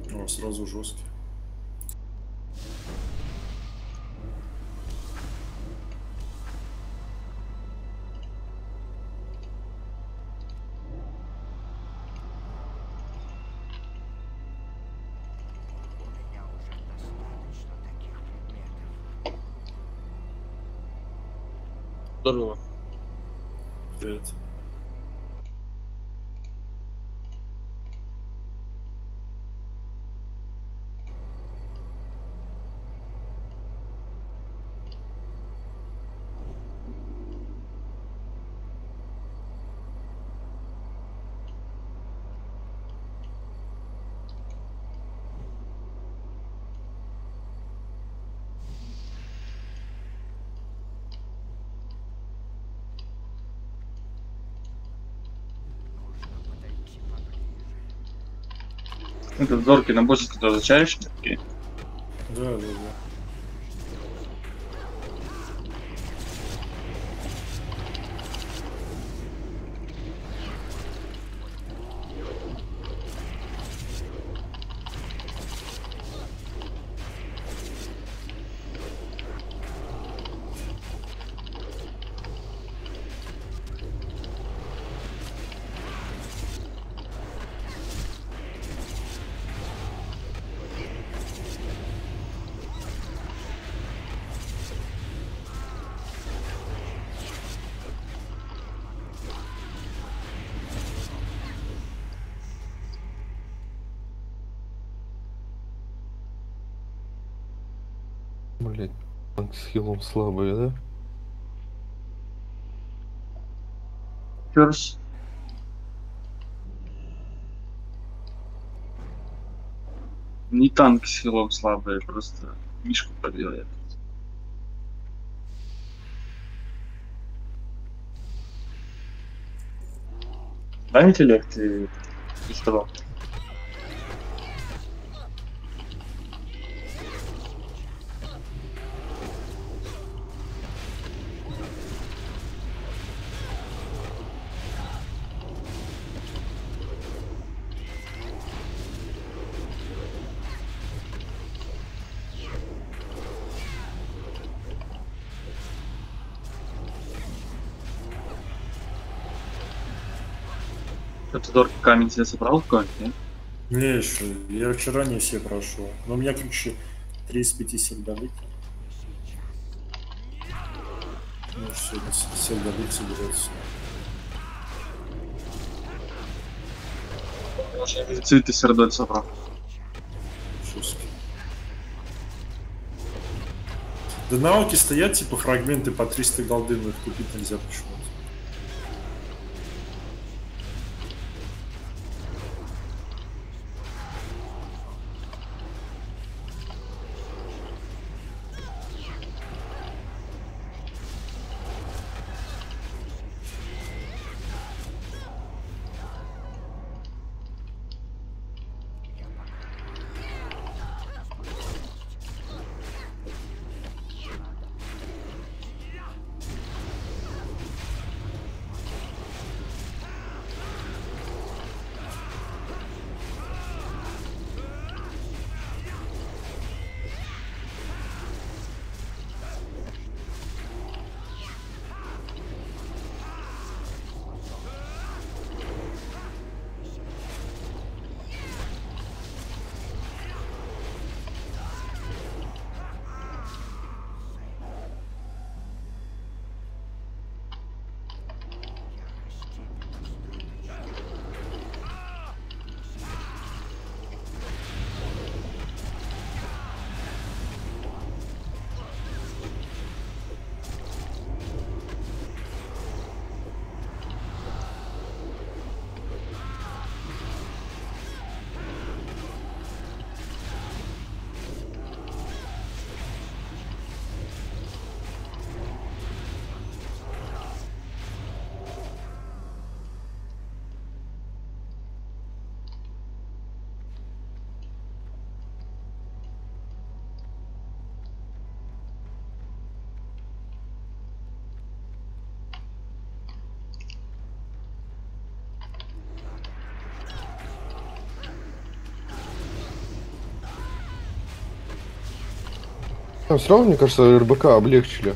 О, сразу жесткий. Здорово. Привет. Это зорки на боссе тоже чаешь такие? Да. Блять, танк с хилом слабый, да? Ферс. Не танк с хилом слабый, просто мишку пробивает. Да, интеллект и что? Ты зорки камень себе собрал какой-нибудь, нет? Не, еще. Я вчера не все прошел. Но у меня, короче, 3 из 5 сельдовик. Ну, сегодня сельдовик соберется. Цветы сердоль собрал. Жесткий. Да на оке стоят типа фрагменты по 300 голды, но их купить нельзя почему-то. Все равно, мне кажется, РБК облегчили.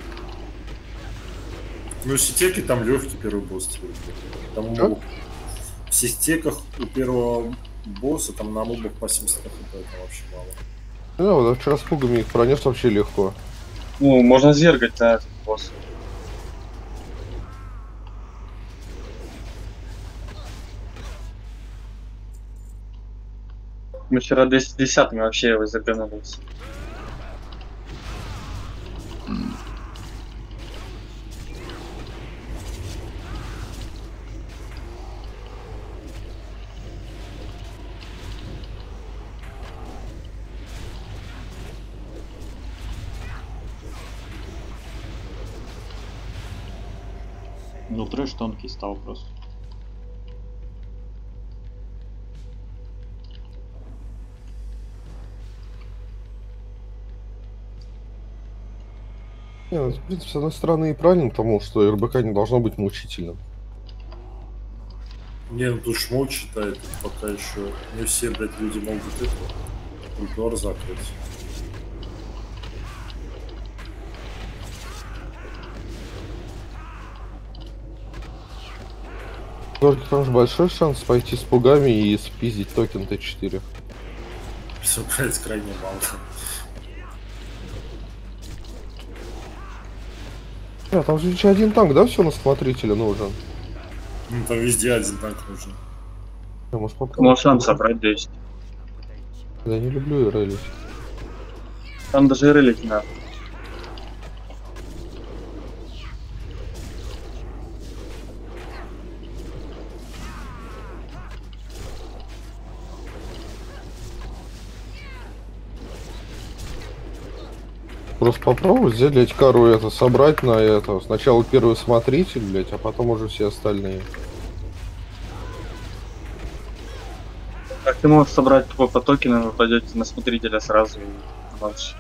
Ну, сетеки там легкий первый босс. Там Чё? в сетеках у первого босса там на мобах по 70 хп, это вообще мало. Да, вот вчера с пугами их пронес вообще легко. Ну, можно зергать, да, этот босс. Мы вчера 210 вообще его загонулись. Ну, трэш тонкий стал просто. Не, ну, в принципе, с одной стороны и правильно, потому что РБК не должно быть мучительным. Не, ну тут шмот читает, пока еще не все, блядь, люди могут это ультор закрыть. Только там же большой шанс пойти с пугами и спиздить токен Т4. Все, блядь, крайне мало. Там же еще один танк, да, все на смотрителя нужен? Ну, там везде один танк нужен. Я, может, попробовать? Можешь сам собрать 10. Я не люблю релить. Там даже и релить не надо. Просто попробовать взять, блядь, кару это, собрать на это. Сначала первый смотритель, блядь, а потом уже все остальные. Как ты можешь собрать тупо по токенам, вы пойдете на смотрителя сразу и дальше.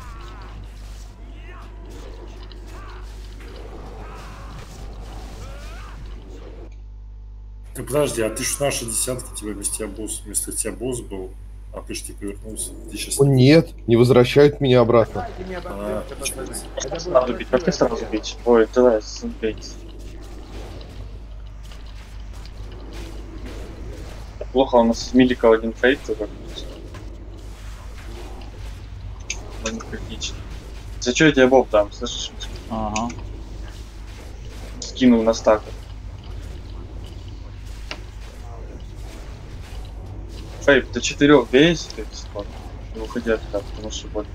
Ты подожди, а ты ж наши десятки, тебя вместо тебя босс был, а ты ж типа вернулся. Ты сейчас... О, нет, не возвращают меня обратно. Сразу бить, как ты сразу бить? Ой, давай, бить. Плохо, у нас миликал один фейк, только. Не критично. За что я тебе боб дам, слышишь? Ага. Скинул на стак. Фейк, до 4 бей, если ты не уходи оттуда, потому что больно.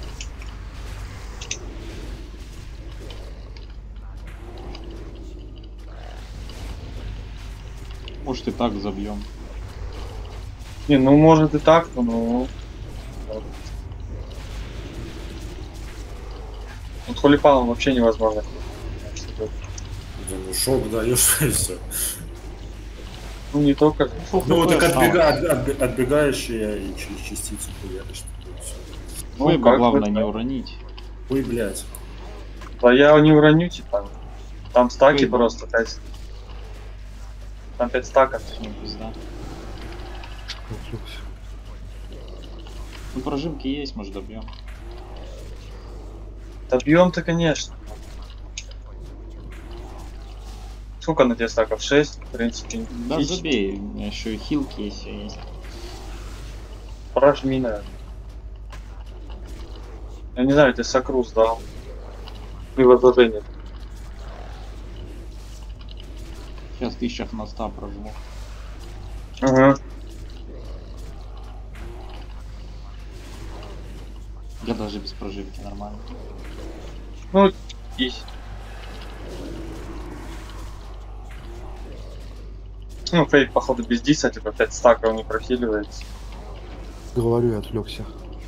Может и так забьем. Не, ну может и так, но ну. Вот холипалом вообще невозможно. Да, ну шок даешь и все. Ну не только. Ну так осталось. отбегаешь и через частицу хуяришь. Ну, Фейба как главное бы, не да. уронить. Ой, блядь. Да я не уроню, типа. Там стаки Фейба. просто 5. Там 5 стаков. Всё, пизда. Ну, прожимки есть, может добьем. Добьем-то, конечно. Сколько на тебе стаков? 6? В принципе, Да отлично. забей, у меня еще и хилки есть, всё есть. Прожми, наверное. Я не знаю, тебе сокру сдал. И возложение. Сейчас 1000 на 100 прожму. Ага. Я даже без проживки нормально. Ну, есть. Ну, фейк, походу, без диса, типа 5 стаков не профиливается. Говорю, я отвлекся.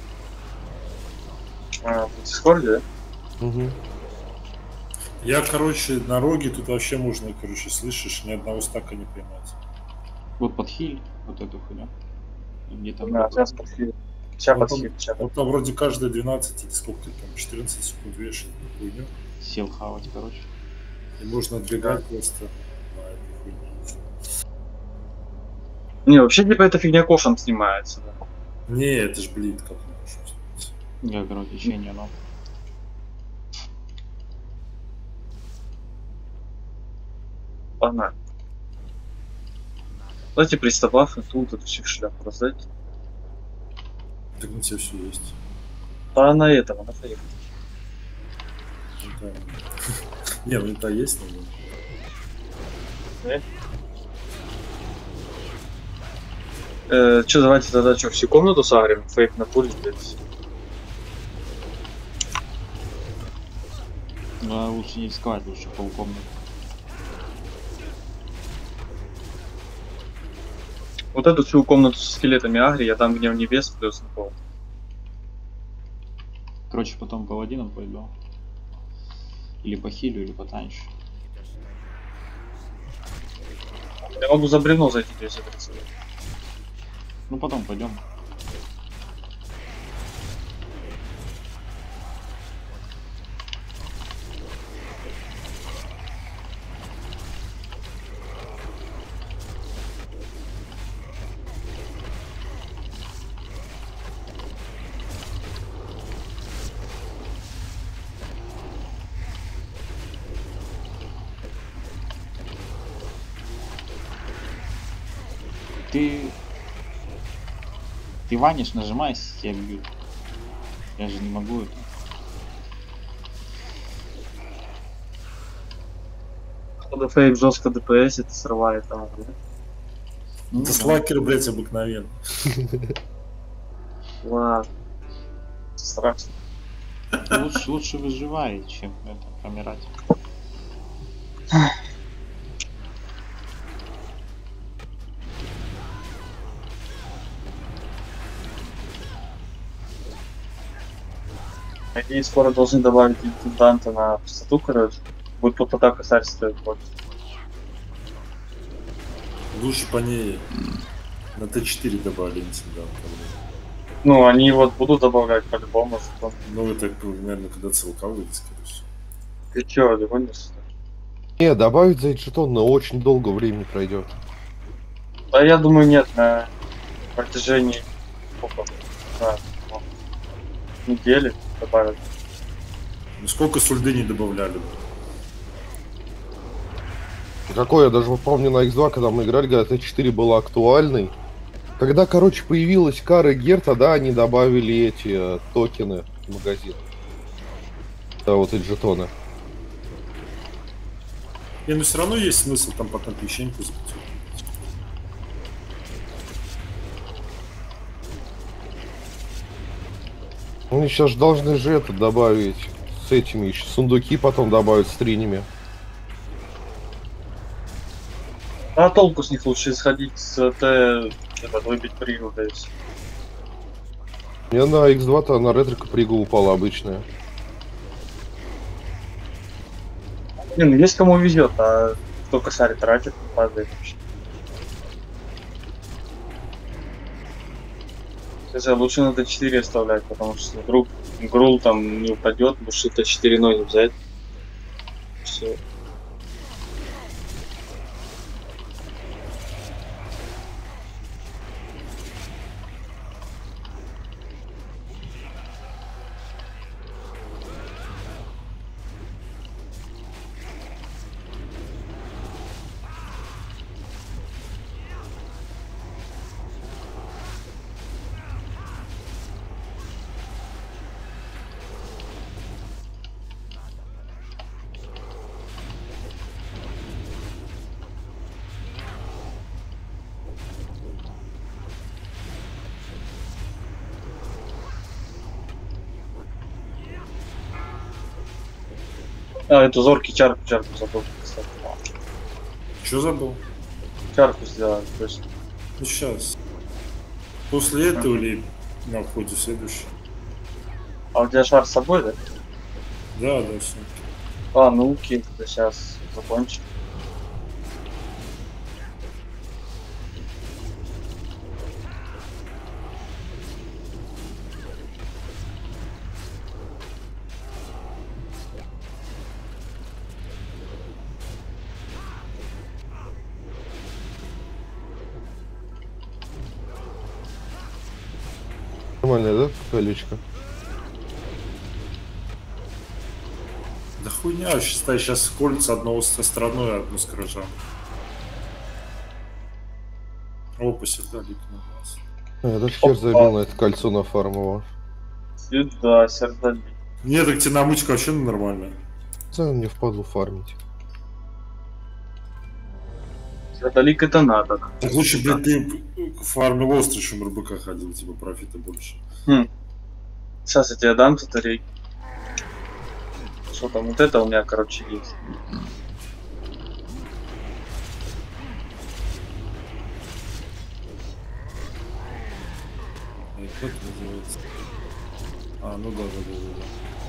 А, в Дискорде, да? Угу. Я, короче, на роге тут вообще можно, короче, слышишь, ни одного стака не поймать. Вот подхиль, вот эту хуйню. И где там? Да, сейчас подхилит. Сейчас Вот подхилит, сейчас. Вот там вроде каждые 12 или сколько там, 14 секунд вешает на хуйню. Сел хавать, короче. И можно отбегать просто на этой хуйне. Не, вообще, типа, эта фигня кошем снимается, да. Не, это ж блин, как можно снять. Я, короче, течение, но. Погнали. Давайте пристабафы, тут эту всех шляпу раздать. Так на тебя все есть. А на этого, на фейк. Ну, да. Не, ну это есть, но... Че, давайте тогда что, всю комнату сагрим? Фейк на пуле, блядь. Да, лучше не рисковать, лучше полкомнаты. Вот эту всю комнату со скелетами агри, я там гнев небес плюс на пол. Короче, потом паладином пойду. Или по хилю, или потаньше. Я могу за бревно зайти 230. Ну потом пойдем. Ты ванишь, нажимаешь, тебя бьют. Я же не могу это. Когда фейк жестко ДПС, это срывает там, да? Ну, Это да. слакер, блядь, обыкновенно. Ладно. Страшно. Лучше выживает, чем это, помирать. Они скоро должны добавить интенданта на пустоту, короче. Будет пустота косарь стоит больше. Лучше по ней на Т4 добавили инцидент. Ну, они вот будут добавлять по-любому, что... Ну, это, наверное, когда ЦЛК выйдет, скорее всего. Ты чё, гонишься? Не, добавить за жетон на очень долго времени пройдет. Да я думаю, нет, на протяжении сколько? Да, ну, недели добавят. Ну, сколько сульды не добавляли? Какой я даже помню на X2, когда мы играли, когда Т4 был актуальный. Когда, короче, появилась Кара и Герта, да, они добавили эти токены в магазин. Да, вот эти жетоны. Не, ну все равно есть смысл там потом печеньку закупить. Ну, сейчас же должны же это добавить с этими еще. Сундуки потом добавить с тринями. А толку с них лучше сходить с Т... этот, выбить пригу, то есть. Мне на X2-то на ретрика прига упала обычная. Не, ну есть кому везет, а кто косарь тратит, падает вообще. Хотя лучше на Т4 оставлять, потому что вдруг Грул там не упадет, лучше Т4 ноги взять. Все. А, эту зоркий чарку забыл, кстати. Что забыл? Чарку сделали, то есть. Ну, сейчас. После этого или на входе следующий? А у тебя шар с собой, да? Да, да, все. А, ну окей, тогда сейчас закончим. Нормальная, да, колечко? Да хуйня, считай, сейчас кольца одного со стороной, одну с крыжа. Опа, сюда лик на нас. Я даже хер забил на это кольцо на фармово. Сюда, сердолик. Нет, так тебе намычка вообще нормально. Да, мне впадло фармить. Сердолик это надо. Так лучше, блядь, ты фармил острый, чем РБК ходил, типа профита больше. Сейчас я тебе дам татарей. Что там, вот это у меня, короче, есть. Как это называется? А, ну да.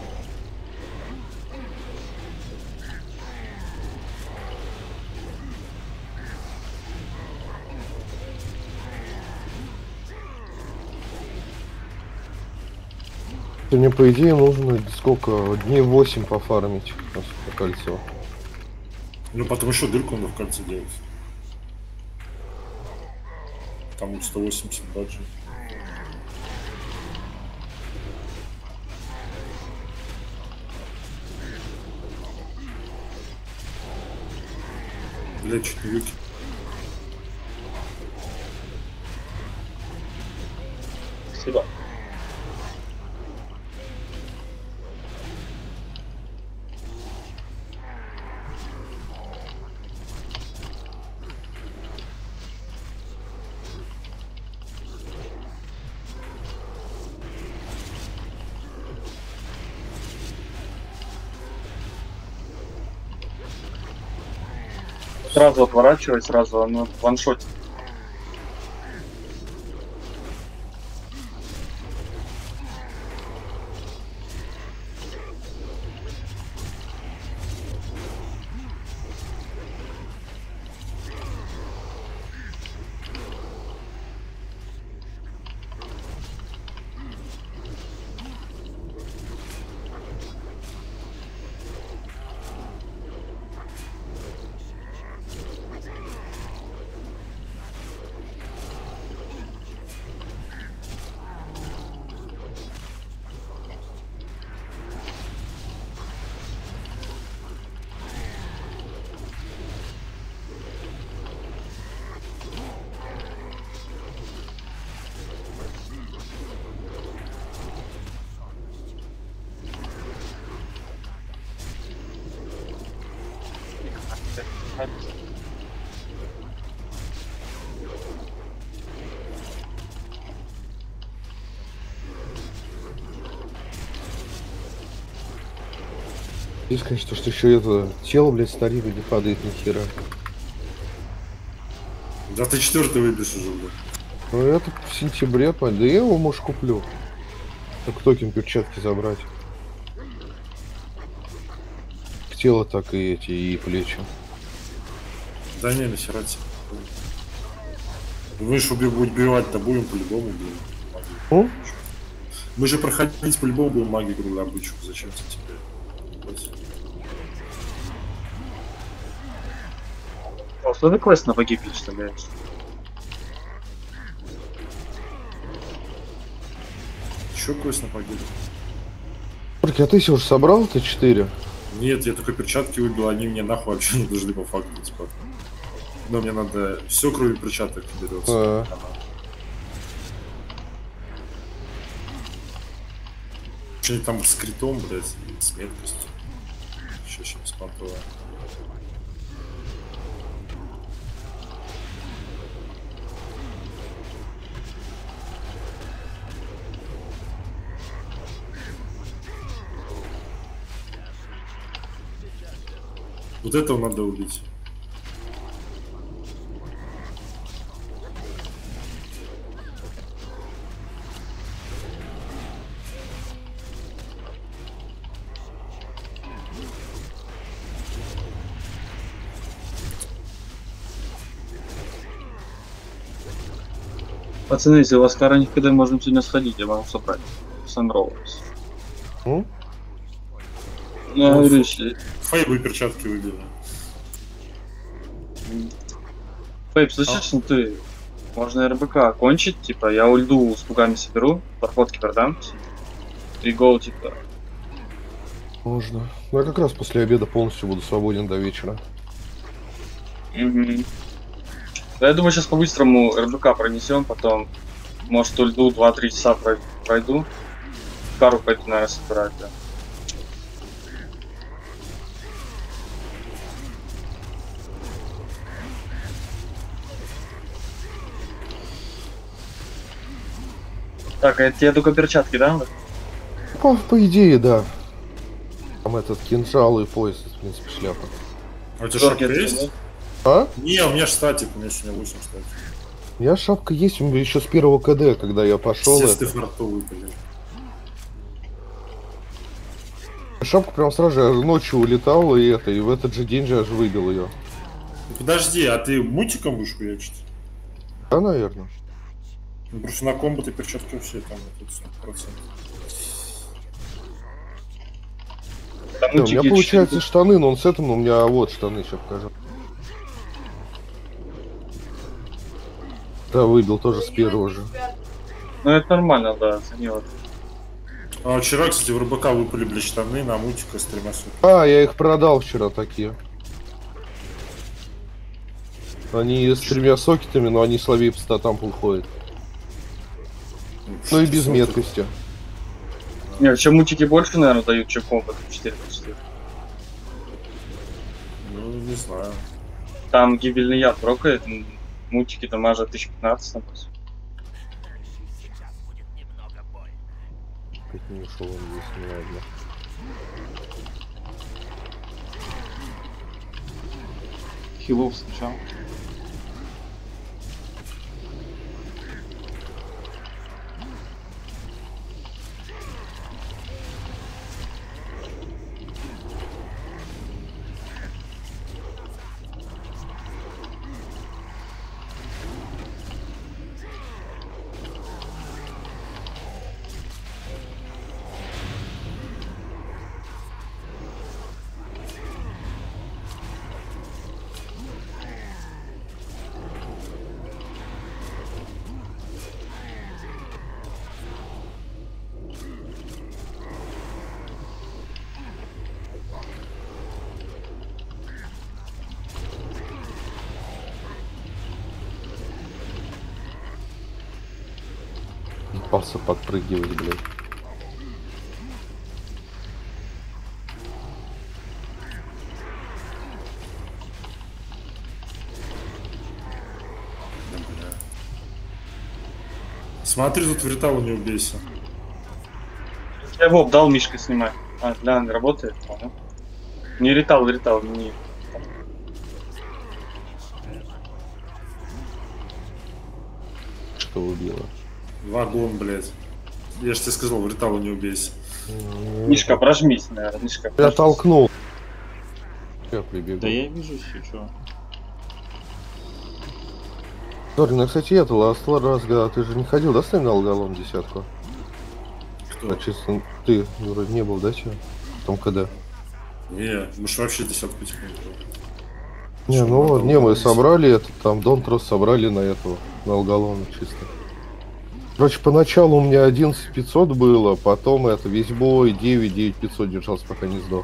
Мне, по идее, нужно сколько? Дней 8 пофармить на кольцо. Ну потом еще дырку надо в кольце делать. Там 180 баджи. Бля, чуть не выкинул. Спасибо. Сразу отворачивай, сразу оно ваншотит. Здесь, конечно, что еще это тело, блядь, старик не падает ни хера. Да ты 4-й выбьешь уже, блядь. Ну это в сентябре, да я его, может, куплю. Как токен перчатки забрать. Тело так и эти, и плечи. Да не, нахера тебе. Мы же убивать-то будем по-любому, блин. Ну? Мы же проходить по-любому будем магию груда обычку. Зачем тебе? А что ты квест на погибель вставляешь? Еще квест на погибель? А ты себе уже собрал Т4? Нет, я только перчатки выбил, они мне нахуй вообще не нужны по факту, типа. Но мне надо все, кроме перчаток, берется. Что-нибудь там с критом, блядь, с меткостью. Еще чем спонтовая. Вот этого надо убить. Пацаны, если у вас кара никогда можем сегодня сходить, я могу собрать. Санроуз. Ну, я говорю, если... Фейбы перчатки выбили. Фейб, слышишь, ну ты... Можно РБК окончить, типа, я ульду с пугами соберу, проходки продам, и гол, типа. Можно. Ну, я как раз после обеда полностью буду свободен до вечера. Мгм. Да, я думаю, сейчас по-быстрому РБК пронесем, потом, может, ульду 2-3 часа пройду. Кару пойду, наверное, собирать, да. Так, а тебе только перчатки, да? По идее, да. Там этот кинжал и пояс, в принципе, шляпа. А у тебя шапка Жёрки есть? А? Не, у меня ж статик, у меня сегодня 8 статик. У меня шапка есть еще с первого КД, когда я пошел. Все ты фартовый, блядь. Шапку прям сразу же ночью улетала, и в этот же день же аж выбил ее. Ну, подожди, а ты мутиком будешь хуячить? Да, наверное. Ну, просто на комбо ты перчатки все там, тут 100%. Там У меня мультики получается чуть-чуть. штаны, но он с этим у меня вот штаны, сейчас покажу. Да, выбил тоже с первого же. Ну, это нормально, да, оценил. А вчера, кстати, в РБК выпали, блядь, штаны на мутика с 3 сотнями. А, я их продал вчера такие. Они с 3 сокетами, но они слабее по статам уходят. Ну и без меткости. Не, чем мультики больше, наверное, дают, чем комбо 4/4. Ну, не знаю. Там гибельный яд брокает, мультики дамажат 1015 там. Опять не ушел он здесь, не ладно. Хилов сначала. Пался подпрыгивать, блядь. Смотри, тут в риталу не убейся. Я его дал Мишка снимать. А, да, не работает, понял. Не ритал, не. Что убило? Вагон, блядь. Я же тебе сказал, в риталу не убейся. Мишка, прожмись, наверное, Мишка. Я прожмись. толкнул. Я прибегу. Да я вижу все, что. Зорин, кстати, это last раз, когда ты же не ходил, да, с нами на алголом десятку? Кто? А честно, ты вроде не был, да, чё? В том КД. Не, мы ж вообще десятку типа не было. Не, Что, ну вот, надо не, мы убрать? собрали это, там Донтрос собрали на этого, на алголона чисто. Короче, поначалу у меня 11500 было, потом это весь бой 9500 держался, пока не сдох.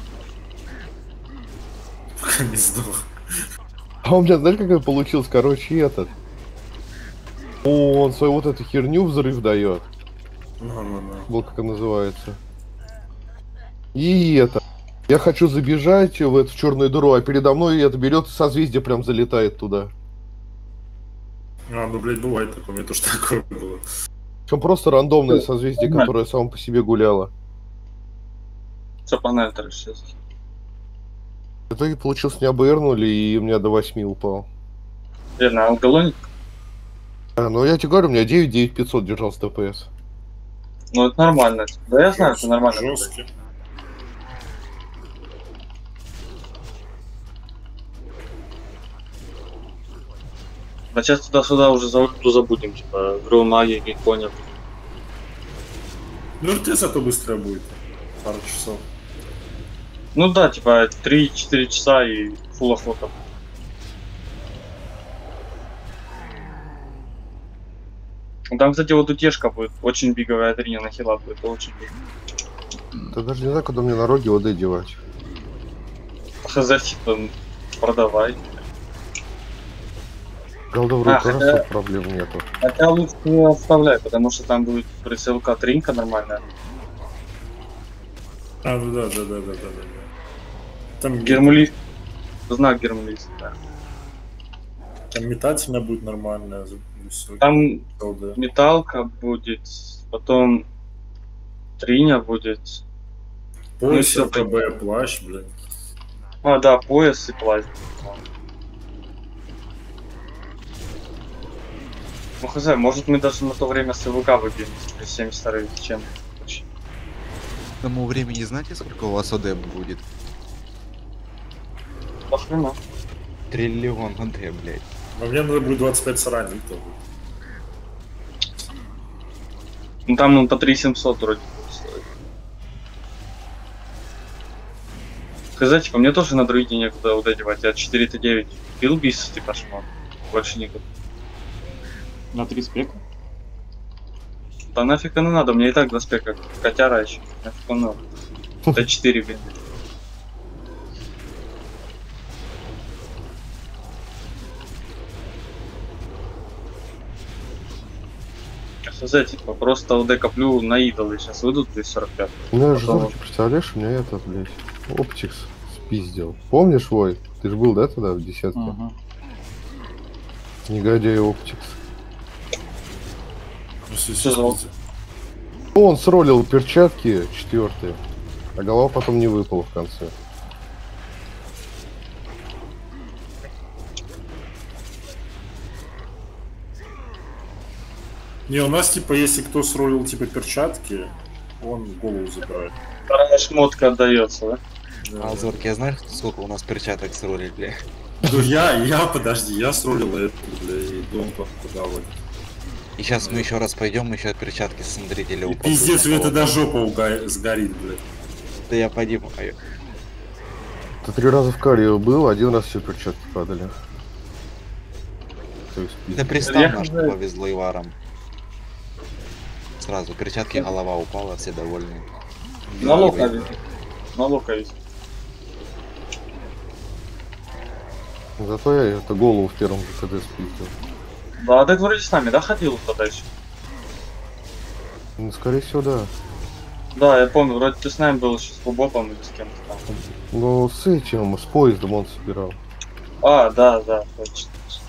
Пока не сдох. А у меня, знаешь, какой получился, короче, этот. Он свою вот эту херню взрыв дает. Ну. Вот как она называется. И это. Я хочу забежать в эту черную дыру, а передо мной это берет созвездие, прям залетает туда. А, ну, блядь, бывает такое, у меня тоже такое было. Причем просто рандомное созвездие, которое само по себе гуляло. Все, погнали, короче, сейчас. В итоге получилось, меня обернули, и у меня до 8 упал. На алголоне? А, ну я тебе говорю, у меня 9500 держался ДПС. Ну, это нормально. Да я знаю, что нормально. Жесткий. Да сейчас туда-сюда уже за ульту забудем, типа, игру магии, гейконя. Ну, РТ зато быстро будет. Пару часов. Ну да, типа, 3-4 часа и фулл охота. Там, кстати, вот утешка будет, очень биговая дриня на хила будет, очень биговая. Ты даже не знаю, куда мне на роге ОД девать. ХЗ, типа, продавай. Голдовру А, тоже хотя- особо проблем нету. Хотя лучше не оставляй, потому что там будет прицелка тринка нормальная. А, ну да. Там, Гермулис. Знак Гермулис, да. там метательная будет нормальная. Всё. Там Да. металка будет, потом триня будет. Пояс, всё, РКБ, плащ, блядь. А, да, пояс и плащ. Ну хз, может мы даже на то время с ВК выбьем, если 72 чем. К тому времени знаете, сколько у вас ОД будет? Похрена. Триллион ОД, блядь. Но мне надо будет 25 сараней, то будет. Ну там по 3700 вроде будет стоить. Хз, типа, мне тоже на друиде некуда УД девать, я 4Т9 бил бис, типа шмон. Больше никуда. На 3 спека? Да нафиг оно надо, мне и так 2 спека котяра еще. Нафиг оно надо. Т4, блин. Хз, типа, просто УД коплю на идолы, сейчас выйдут 245. У меня же Потом- зорки, представляешь, у меня этот, блядь, Оптикс спиздил. Помнишь, Вой? Ты ж был, да, тогда в десятке? Ага. Негодяй Оптикс. Ну, если Что за спиздит. Он сролил перчатки 4, а голова потом не выпала в конце. Не, у нас, типа, если кто сролил, типа, перчатки, он голову забирает. Вторая шмотка отдается, да? Да. А, Зорки, я знаешь, сколько у нас перчаток сролили, бля? Ну, подожди, я сролил это, бля, и дом туда вот. И сейчас мы еще раз пойдем, еще перчатки смотрителя И упадут. пиздец, у на это кого-то. до жопа сгорит, блядь. Да я понимаю. Ты 3 раза в каре был, 1 раз все перчатки падали. То есть, Да пиздец. пристав Я наш знаю. повезло и варом. Сразу перчатки, голова упала, все довольны. На лока. На лока есть. Зато я это голову в первом же КД спиздил. Да, ты вроде с нами, да, ходил тогда еще? Ну, скорее всего, да. Да, я помню, вроде ты с нами был еще с Бобопом или с кем-то там. Но с этим, с поездом он собирал. А, да, точно.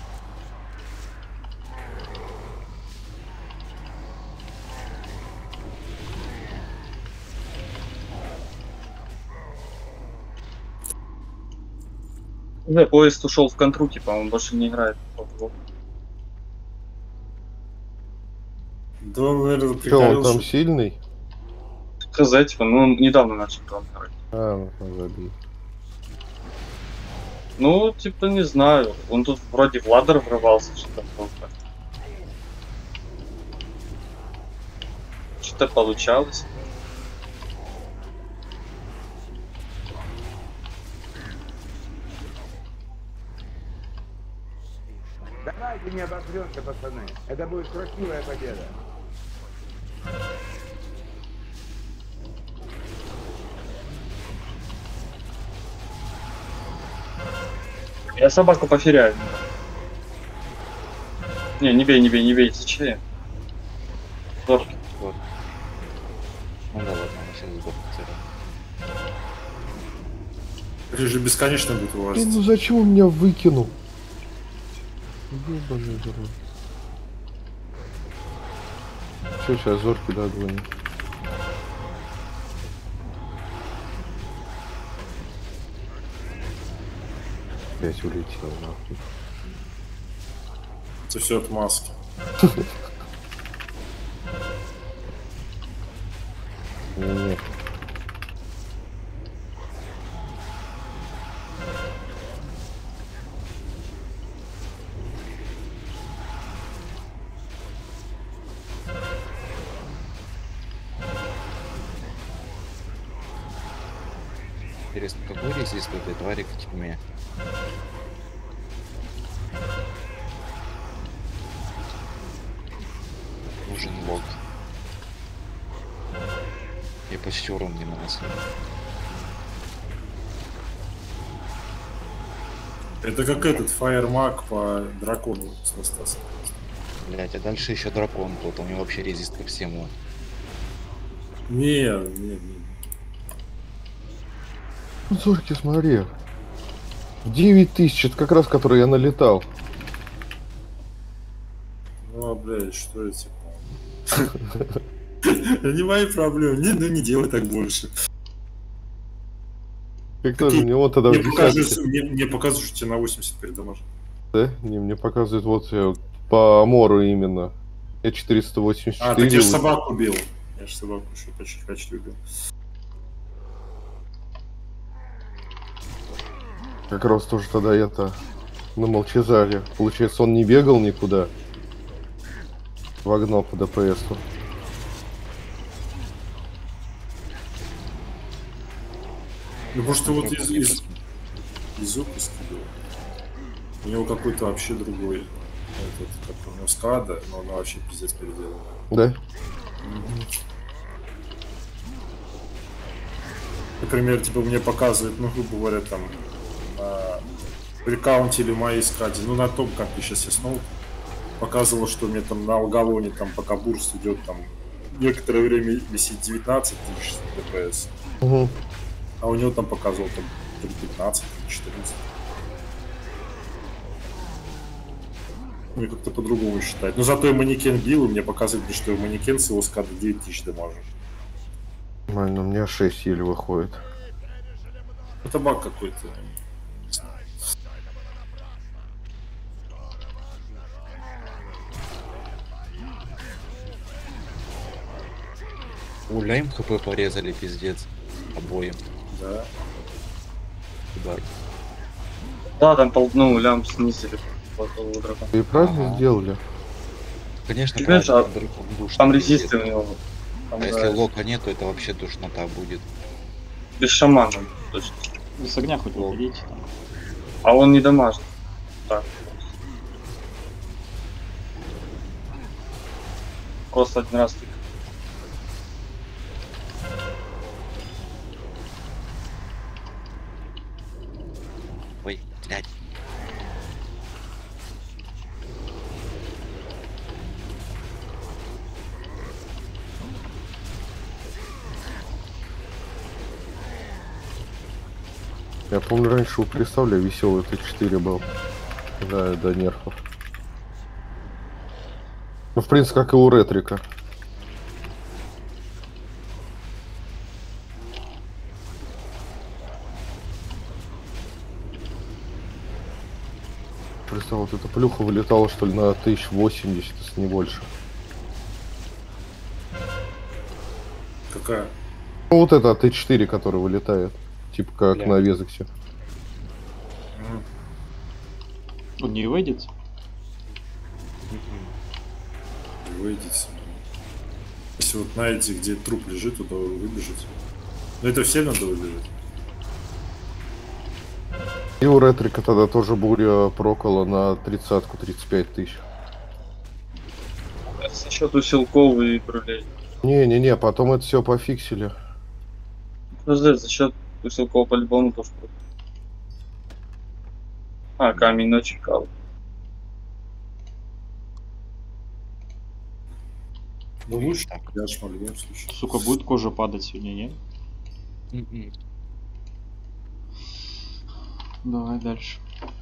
Да, поезд ушел в контру, типа, он больше не играет. Да он, наверное, Че, он приколился. там сильный? Хз, типа, ну, он недавно начал там играть. А, ну забей. Ну, типа, не знаю. Он тут вроде в ладер врывался, что-то такое. Что-то получалось. Давайте не обосремся, пацаны. Это будет красивая победа. Я собаку поферяю. Не бей, зачем? Зорки. Вот. Ну да, ладно, мы сейчас сборку Это же бесконечно будет у вас. Ну зачем он меня выкинул? Ёбаный в рот. Че, сейчас зорки догоним. Опять улетел, нахуй. Это все от маски. Не-не. Интересно, какой резист у этой твари к тьме? Нужен лог. Я почти урон не наносил. Это как этот фаермаг по дракону с Настасом. Блять, а дальше еще дракон тут, у него вообще резист ко всему. Не. Зорки, смотри. 9000, это как раз, который я налетал. Ну, блядь, что это? Не мои проблемы. Не делай так больше. Как тоже у него тогда в десятке. Мне показывают, что тебе на 80 передамажит. Да? Не, мне показывает вот по Амору именно. Я 484. А, так я же собаку убил. Я же собаку еще почти убил. Как раз тоже тогда это на Молчазаре. Получается, он не бегал никуда. Вогнал по ДПС-у. Ну, может, вот из опуска был. У него какой-то вообще другой. Этот, как у него скада, но она вообще пиздец переделана. Да? Например, типа мне показывает, ну, грубо говоря, там при каунте или моей скаде, ну, на том, как сейчас я снова показывал, что мне там на алгалоне, там, пока бурст идет, там, некоторое время висит 19 тысяч ДПС, Угу. а у него там показывал там 15, 14. Мне как-то по-другому считать. Но зато и манекен бил, и мне показывает, что и манекен с его скады 9000 дамажит. Нормально, у меня 6 еле выходит. Это баг какой-то. Не знаю. У Ляйм хп порезали, пиздец. Обоим. Да. Удар. Да, там лям снизили. Вот, у дракона. И правильно Ага. сделали. Конечно, Ты понимаешь, правильно, дракон душный, Там пиздец. резисты у него. Там, А да, если лока нет, то это вообще душнота будет. без шамана, точно. С огня хоть выходите там. А он не дамажит. Так. Просто один раз тык. Ой, блядь. Я помню, раньше у Представля веселый Т4 был. Да, до нерфов. Ну, в принципе, как и у Ретрика. Представь, вот эта плюха вылетала, что ли, на 1080, если не больше. Какая? Ну, вот это Т4, который вылетает. Типа как Бля. на Везексе. Он не ревейдится? Выйдите. Если вот знаете, где труп лежит, туда выбежите. Но это всем надо выбежать. И у Ретрика тогда тоже буря прокола на 30-ку 35 тысяч. За счет усилков и крулей. Не-не-не, потом это все пофиксили. Подожди, за счет усилков по-любому тоже. А, камень ночи кал. Ну лучше, Так. я ж в любом случае. Сука, будет кожа падать сегодня, нет? М-м. Давай дальше.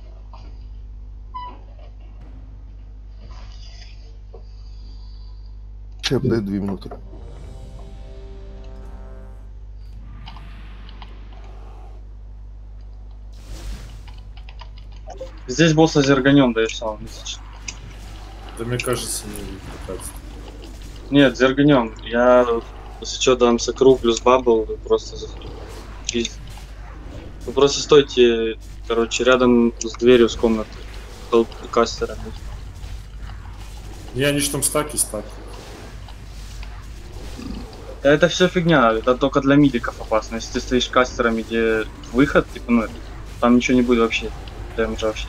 Чеп, дай 2 минуты. Здесь босса зерганем, да и сам. Да мне кажется, не пытаться. Нет, зерганем. Я, если что, дам сокру плюс бабл, вы просто вы просто стойте, короче, рядом с дверью с комнаты. Кастера. Не, они ж там стаки. Это все фигня, это только для мидиков опасно. Если ты стоишь кастерами, где выход, типа, ну, там ничего не будет вообще. Дэмэджа вообще.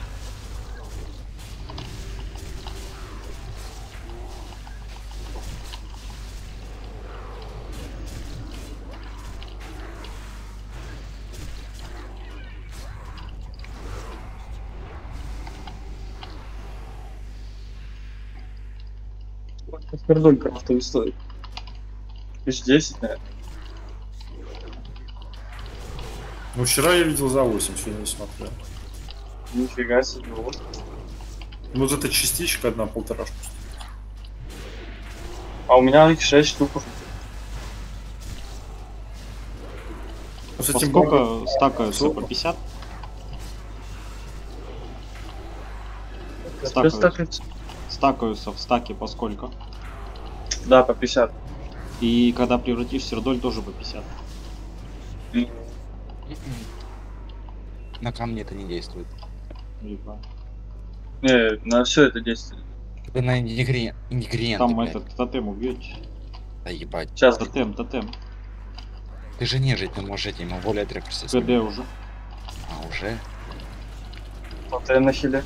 Пердоль крафтовый стоит. 1010, наверное. Ну, вчера я видел за 8, сегодня не смотрел. Нифига себе, вот. Ну, вот эта частичка одна полторашку. А у меня их 6 штук уже. Ну, с По этим сколько стакаются? Сколько? По 50? Что Стакаются. стакается? Стакаются в стаке по сколько? Да, по 50. И когда превратишь сердоль, тоже по 50. На камне это не действует. Либо. Не, на все это действует. Вы на ингредиенты, Там блядь. этот тотем убьете. Да ебать. Сейчас. Тотем. Ты же нежить, ты можешь этим воля отрекся. КД уже. А, уже? Вот я на хиле.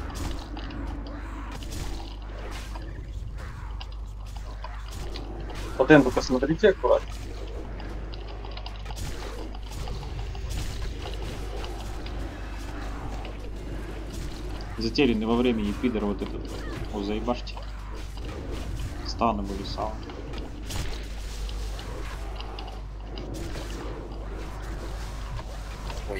Потом вы посмотрите аккуратно. Затерянный во времени пидор вот этот. О, заебашьте. Станы были сау. Ой.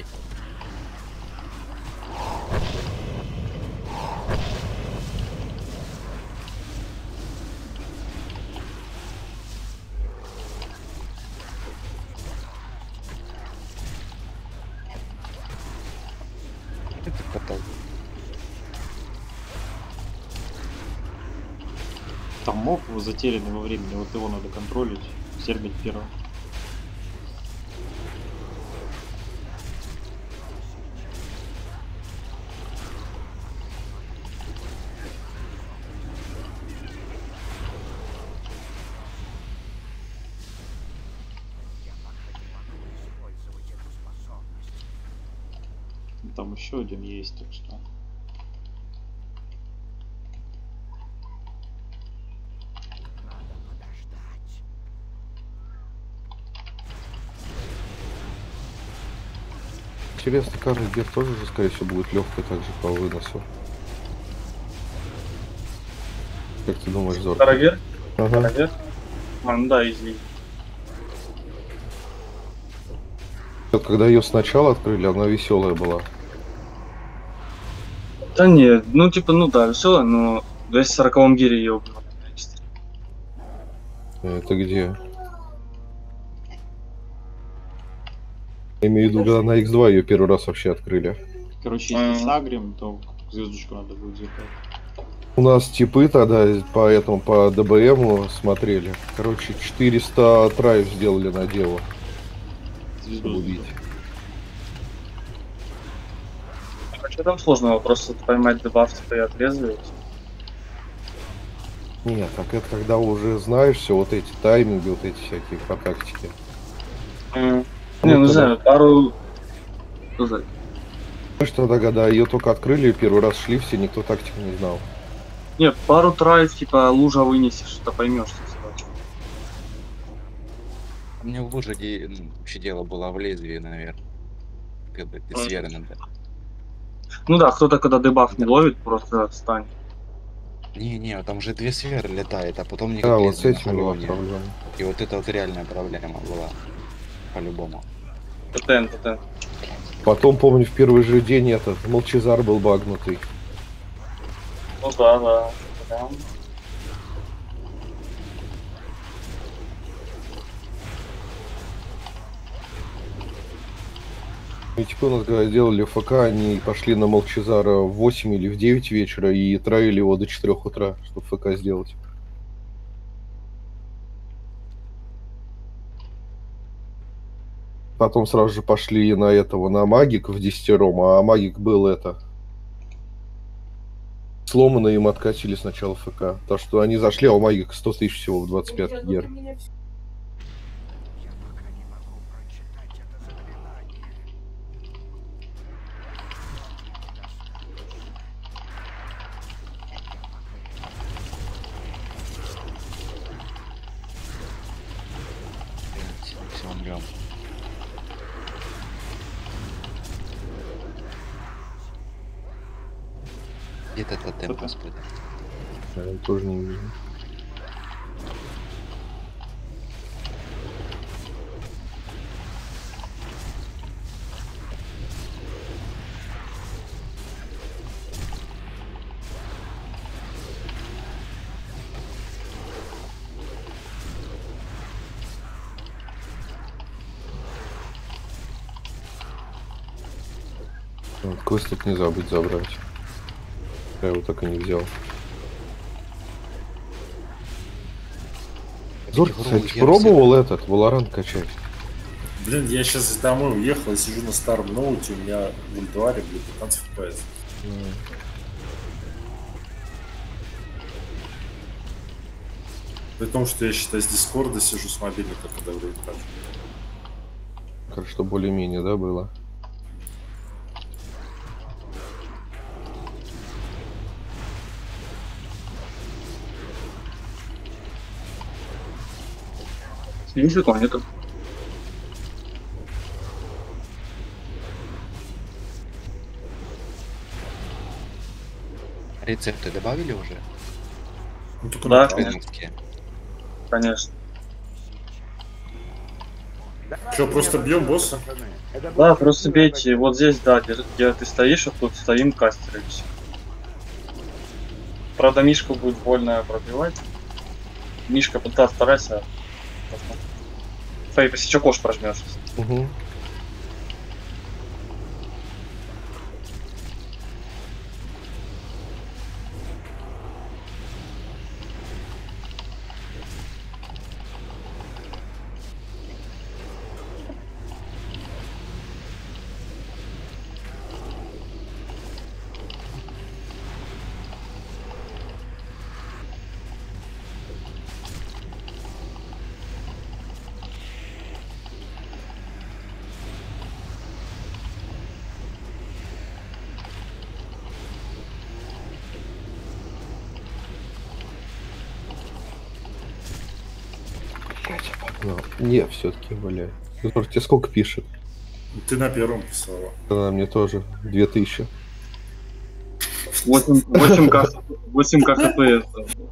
Это потом. Там моб затерянный во времени, вот его надо контролить. Сербить первым. Там еще один есть, так что. Интересно, каждый гер тоже же, скорее всего, будет легкой также по выносу. Как ты думаешь, Зор? Карагер? Ага. Карагер? А, ну да, извини. Вот когда ее сначала открыли, она веселая была. Да нет, ну типа, ну да, весело, но в 240-м гире ее убивали. Это где? Я имею в виду, когда на X2 ее первый раз вообще открыли. Короче, если сагрим, то звездочку надо будет запать. У нас типы тогда по этому, по ДБМу смотрели. Короче, 400 траев сделали на дело. Звезду Чтобы убить. А что там сложного? Просто поймать дебаф типа и отрезать. Нет, так это когда уже знаешь все, вот эти тайминги, вот эти всякие по тактике. Не, ну тогда- знаю, пару... Сказать. Знаешь, тогда, когда ее только открыли, первый раз шли все, никто тактику не знал. Не, пару траев, типа, лужа вынесешь, то поймешь, что задача. У меня в луже вообще дело было в лезвии, наверное. Как бы ты сверху надо. Ну да, кто-то, когда дебаф не ловит, просто станет. Не, там же 2 сферы летает, а потом Да, никак вот с лезвие этим была не. проблема. И вот это вот реальная проблема была. По-любому. ТТН. Потом, помню, в первый же день этот Молчезар был багнутый. Ну да. И типа у нас, когда делали ФК, они пошли на Молчезара в 8 или в 9 вечера и траили его до 4 утра, чтобы ФК сделать. Потом сразу же пошли на этого, на магик в 10-ром, а магик был это... Сломанно им откатили сначала ФК. Так что они зашли, а у магика 100 тысяч всего в 25 гер. Все, умрем. Где-то тотем, господи. Я тоже не вижу. Вот, квест тут не забыть забрать. Я его так и не взял. Зор, кстати, пробовал этот Valorant качать? Блин, я сейчас домой уехал, я сижу на старом ноуте, у меня в ультуаре, блин, 15 FPS. При том, что я, считай, с Дискорда сижу с мобильника, когда вроде так. Кажется, что более-менее, да, было? Ничего нету. Рецепты добавили уже? Ну, только Да, на конечно. Веганские. Конечно. Чё, просто бьем босса? Да, просто бейте. Вот здесь, да, где ты стоишь, вот тут стоим кастеры. и всё. Правда, Мишку будет больно пробивать. Мишка, да, старайся. Смотри, если что, кош прожмешь. Угу. Не, все-таки, бля. Зор, тебе сколько пишет? Ты на первом писала. Она мне тоже 2000. 8к хпс.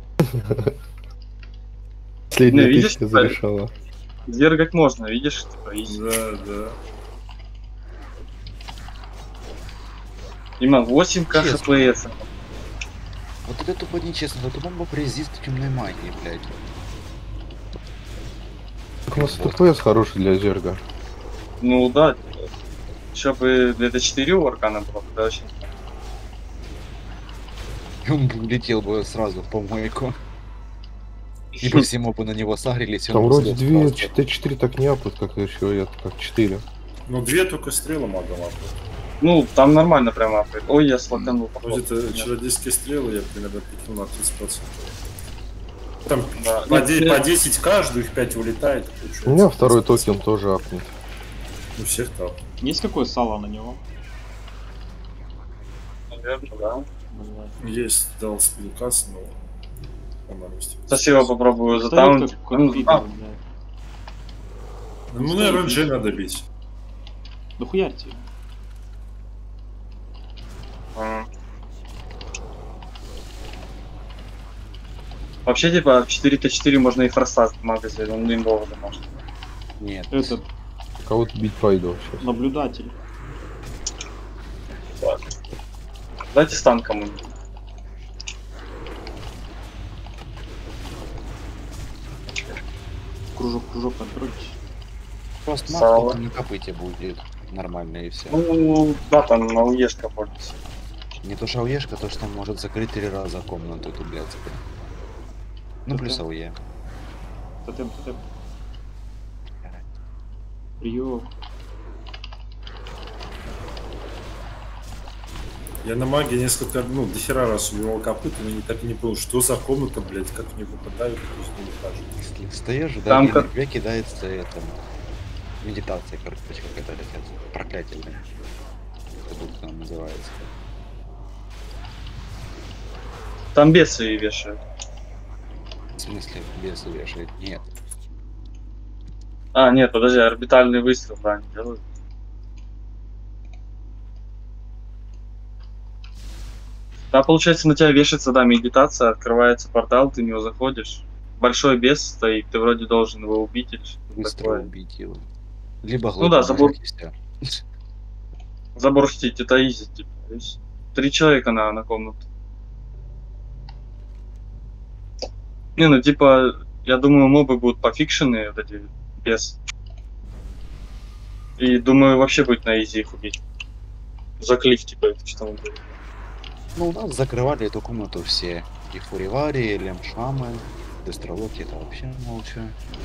Последняя Не, видишь, тысяча зарешала. Дергать можно, видишь? Типа, изи. Да, да. Именно 8к Честно. хпс. Вот это тупо нечестно, это бомба резист темной магии, блядь. Так у нас ТПС хороший для Зерга. Ну да, еще бы где-то 4 у Аркана было, тогда очень. И он бы улетел бы сразу в помойку. И по всему бы на него сагрились, и он Там бы вроде сдох 2 просто. Т4 так не апают, как еще это, как 4. Ну, 2 только стрелы могу апать. Ну, там нормально прямо. Ой, я слаканул. Ну, где-то чародейские стрелы я примерно пикнул на 30%. Там Да. по 10 каждую, их 5 улетает. У меня второй токен тоже апнет. У всех там. Есть какое сало на него? Наверное, да. Блядь. Есть, дал спинкас, но он на месте. Спасибо, попробую Стоит затаунтить. как пидор, блядь. Ну, наверное, Джей надо бить. Да хуярьте. Вообще, типа, 4Т4 можно и форсаж в магазине, он имбово может. Нет. Этот Кого-то бить пойду сейчас. наблюдатель. Дайте стан кому-нибудь. Кружок контролить. Просто Сало. мат на копыте будет нормально и все. Ну, да, там на уешка пользуется. Не то что ауешка, то что там может закрыть 3 раза комнату эту, блядь. Ну, плюс ауе. Тотем. Прием. Я на магии несколько, ну, дохера раз убивал копыта, но так и не понял, что за комната, блядь, как в нее попадают, как из нее выхожу. Если встаешь, да, Там и как- на тебя кидается это... Медитация, короче, какая-то проклятельная. Забыл, как она называется. Там бесы вешают. В смысле, бесы вешает? Нет. А, нет, подожди, орбитальный выстрел, да, они делают. Да, получается, на тебя вешается, да, медитация, открывается портал, ты в него заходишь. Большой бес стоит, ты вроде должен его убить или что-то Быстро такое. убить его. Либо Ну да, глотнуть забор. и всё. Заборстить, это изи, типа. То есть 3 человека на комнату. Не, ну типа, я думаю, мобы будут пофикшены, вот эти, без. И думаю, вообще будет на изи их убить. Заклив, типа, это что там было. Ну, у нас закрывали эту комнату все. И Фуривари, и Лемшамы, Дестролоки, это вообще молча.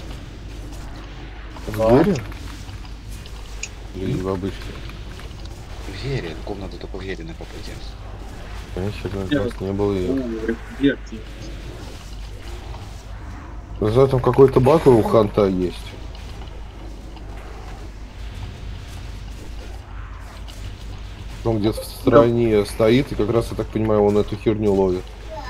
В Вере? Или в обычной? В Вере, комната только в Вере на попаде. Конечно, как раз не было ее. Верьте. За там какой-то баг у Ханта есть. Он где-то в стороне стоит, и как раз, я так понимаю, он эту херню ловит.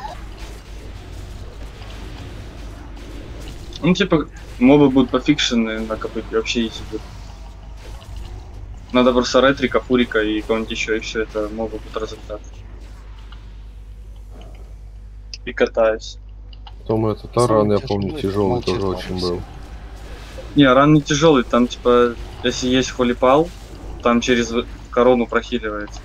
Ну, типа, мобы будут пофикшены на КПП, вообще easy будет. Надо просто ретрика, фурика и кого-нибудь еще, и все это мобы будут результат. И катаюсь. Потом этот таран, я Самый помню, тяжелый, тяжелый молчит тоже ладно очень все. был. Не, ран не тяжелый, там типа, если есть холипал, там через корону прохиливается.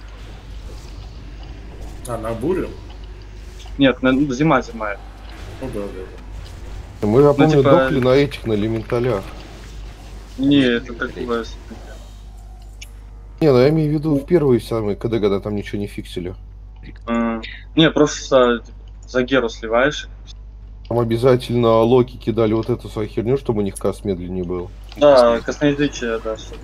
А, на бурю? Нет, зима. Ну да. Мы, я помню, типа- дохли на этих, на элементалях. Не, это такое. Не, ну я имею в виду в первые самые, когда там ничего не фиксили. Не, просто за Геру сливаешь. Там обязательно Локи кидали вот эту свою херню, чтобы у них каст медленнее был. Да, косноязычие, да, что-то.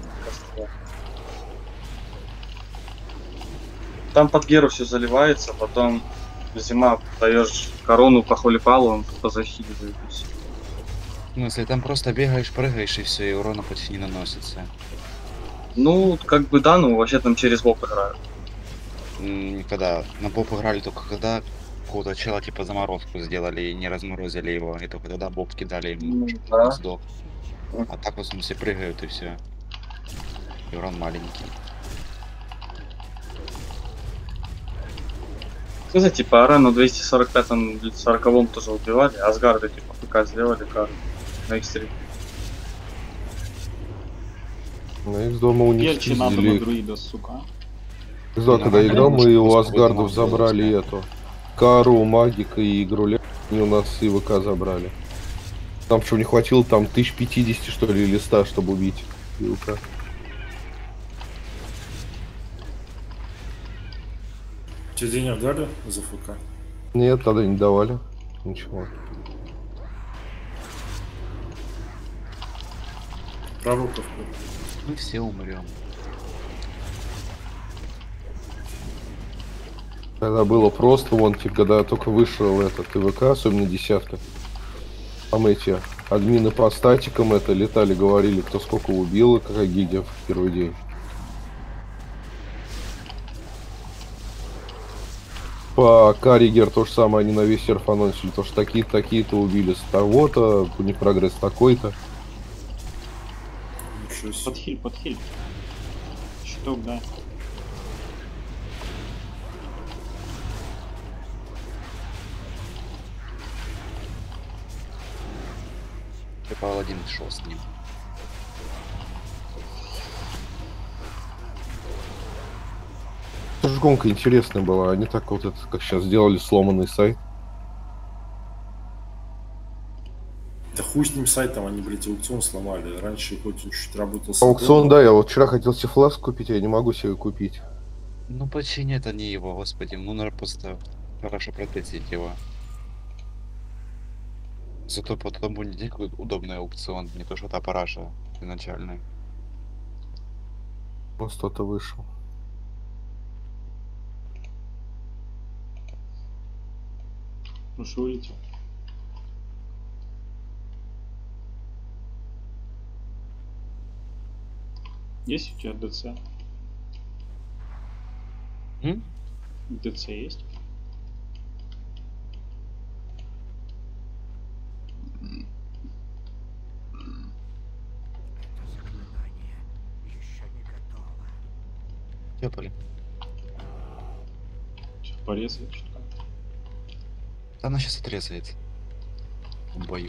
Там под Геру все заливается, потом зима даешь корону по холипалу, он тупо захиливает. И всё. Ну, если там просто бегаешь, прыгаешь, и все, и урона почти не наносится. Ну, как бы да, ну вообще там через бок играют. Когда на Боб играли, только когда какого-то чела типа заморозку сделали и не разморозили его, и только тогда Боб кидали ему, чтобы да. он сдох. А так в основном все прыгают и все. И урон маленький. Кстати, типа Арену 245-м или 40-м тоже убивали, Асгарда типа ПК сделали карту на экстриме. На их дома у них Перчи надо на спиздили. друида, сука. Да, когда нормально, играл, мы может, у просто Асгардов выдумал, забрали сделал, эту. Кару, Магика и Игруля. Они у нас и ВК забрали. Там что, не хватило там 1050, что ли, или 100, чтобы убить ИВК. Тебе денег дали за ФК? Нет, тогда не давали. Ничего. Пророков. Мы все умрем. Когда было просто, вон, типа, когда только вышел этот ИВК, особенно десятка. Там эти админы по статикам это летали, говорили, кто сколько убил, и какая гильдия в первый день. По Каригер то же самое, они на весь серф анонсили, то что такие-то убили с того-то, у них прогресс такой-то. Ничего себе. Подхиль. Щиток, да. И Паладин шел с ним. Это же гонка интересная была, они так вот это, как сейчас сделали сломанный сайт. Да хуй с ним сайтом, они, блядь, аукцион сломали. Раньше хоть чуть-чуть работал с Аукцион, да, я вот вчера хотел себе фласк купить, я не могу себе купить. Ну починят они его, господи, ну надо просто хорошо протестить его. Зато потом будет такой удобный аукцион, не то что та параша изначальная. Вот что-то вышел. Ну что улетел? Есть у тебя ДЦ? ДЦ есть? Тёпали. Сейчас порезать что-то. Она сейчас отрезается. В бою.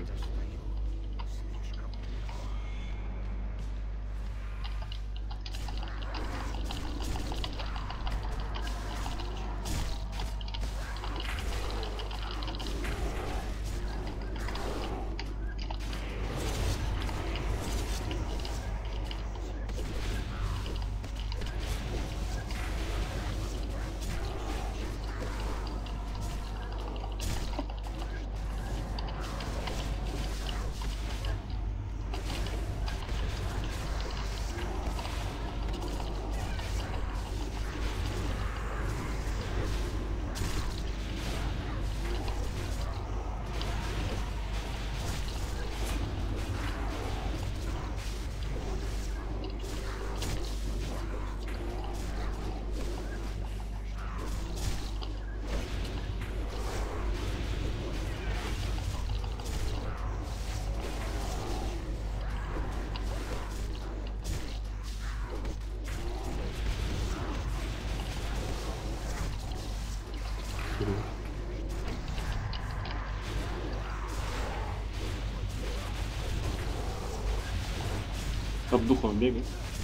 Топ духов бегает.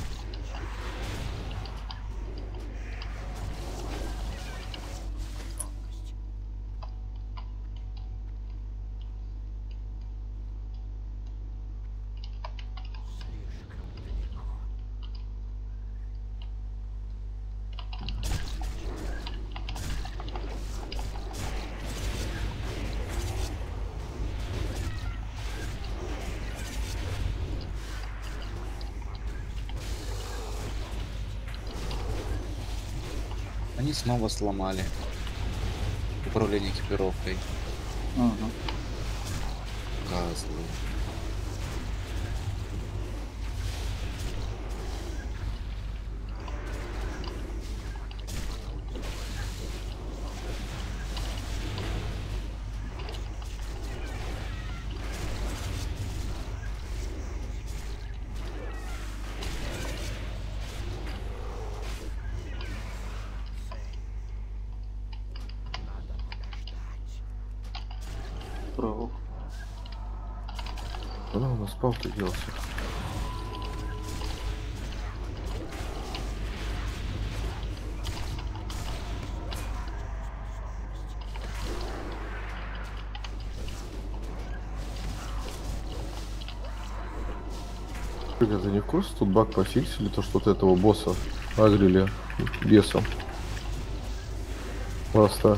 Они снова сломали управление экипировкой. Ага. Козлы. Пророк. Куда у нас пал-то делся? Ты не в курсе? Тут баг пофиксили, то что вот этого босса агрили бесом. Ласта.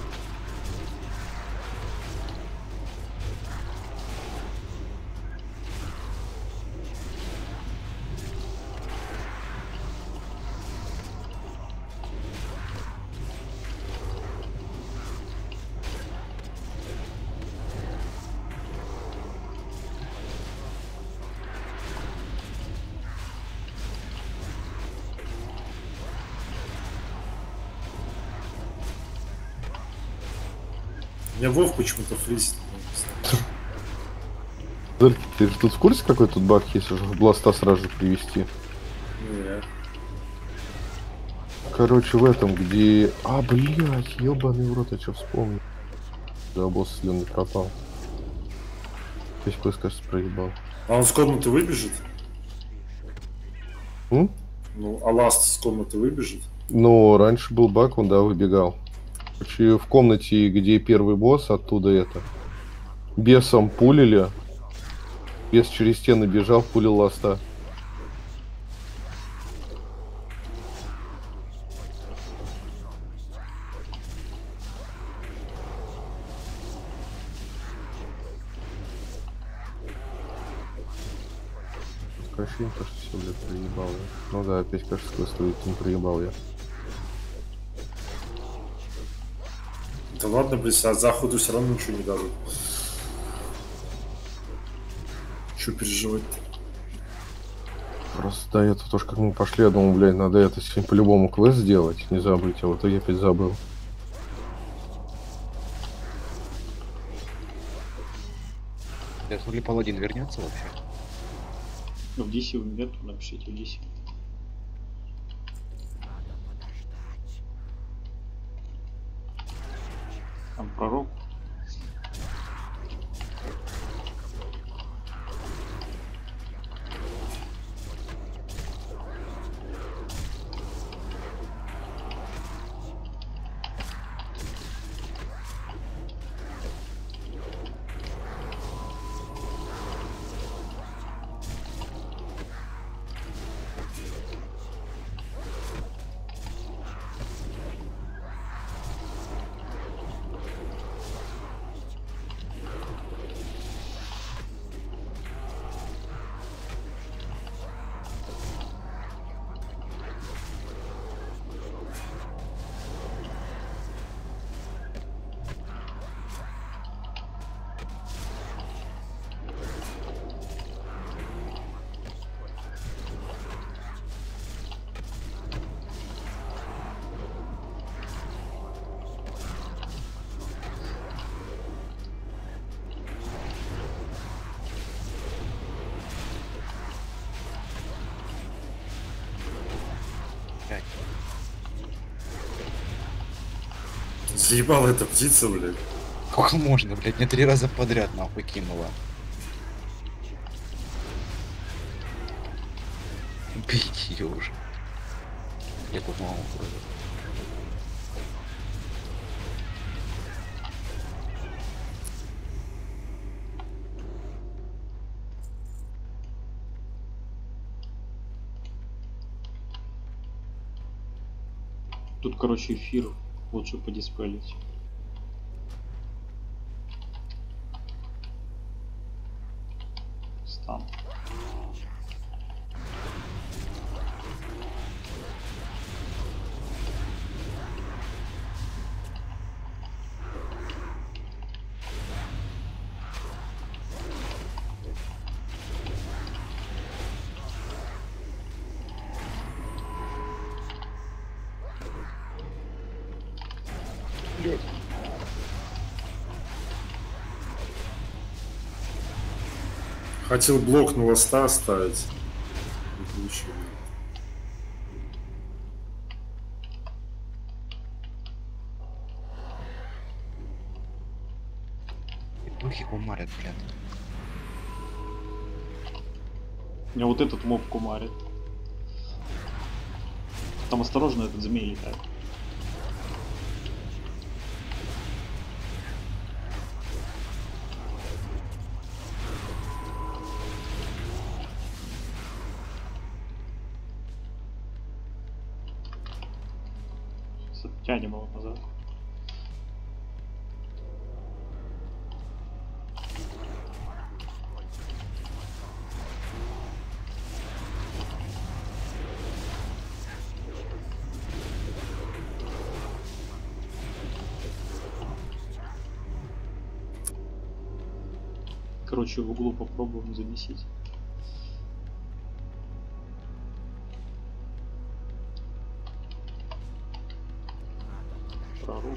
Меня Вов почему-то фризит. Ты тут в курсе, какой тут баг есть, уже в бласта сразу же привести? Нет. Короче, в этом, где... А, блядь, ебаный в рот, я что вспомнил. Да, босс зеленый пропал. Весь квест, кажется, проебал. А он с комнаты выбежит? М? Ну, а Ласт с комнаты выбежит? Ну, раньше был баг, он, да, выбегал. Короче, в комнате, где первый босс, оттуда это... Бесом пулили. Бес через стены бежал, пулил Ласта. Ощущение, что все, блядь, проебал я. Ну да, опять, кажется, квестует, не проебал я. Да ладно, блядь, а заходу все равно ничего не дадут. Че переживать-то? Просто да, это тоже как мы пошли, я думал, блядь, надо это сегодня по-любому квест сделать, не забыть, а вот я опять забыл. Ли паладин вернется вообще? В DC нет, напишите в DC. Там пророк. Заебала эта птица, блядь. Сколько можно, блядь, мне 3 раза подряд нахуй кинула. Бейте ее уже. Я тут мало вроде. Тут, короче, эфир лучше подиспелить. Стан. Хотел блок на ласта оставить. Не получилось. Духи кумарят, блядь. Меня вот этот моб кумарит. Там осторожно, этот змей летает. Сейчас оттянем его назад. Короче, в углу попробуем замесить. Пророк.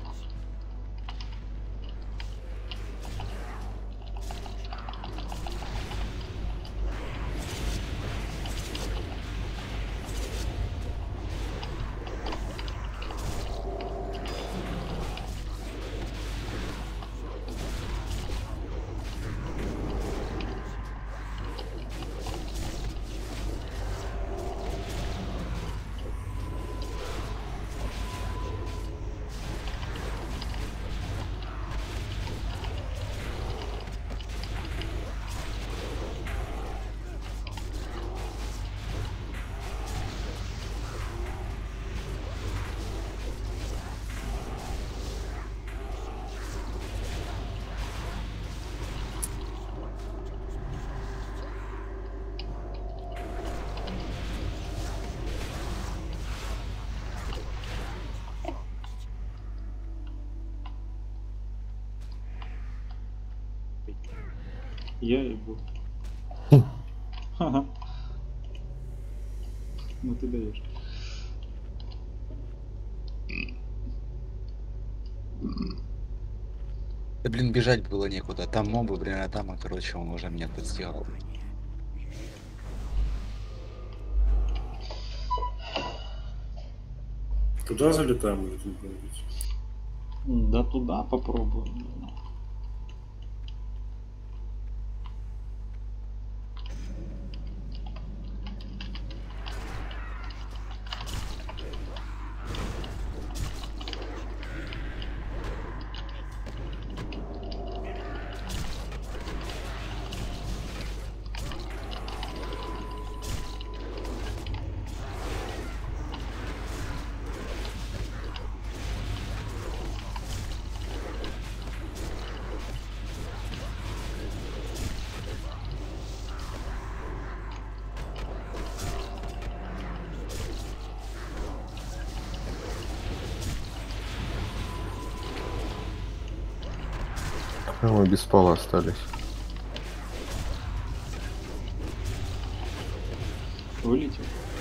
Я ебу. Ха-ха. Ну ты даешь. Да блин, бежать было некуда. Там мобы, блин, а там, короче, он уже меня тут сделал. Туда залетаем или тут говорить? Да туда попробуем. А мы без пола остались. Вылетел.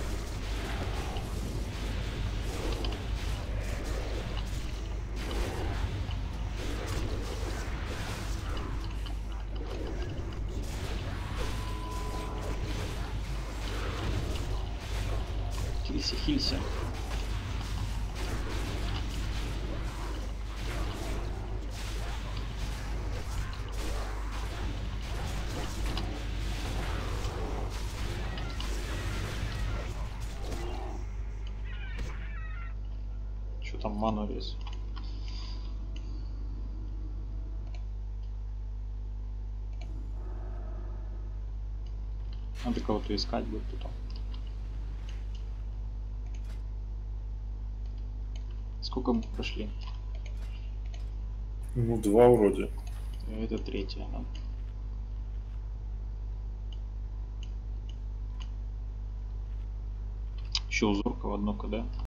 Хилься, хилься. там ману рез. Надо кого-то искать будет потом. Сколько мы прошли? Ну, 2 вроде. Это третья, да. Еще у Зоркова одно КД.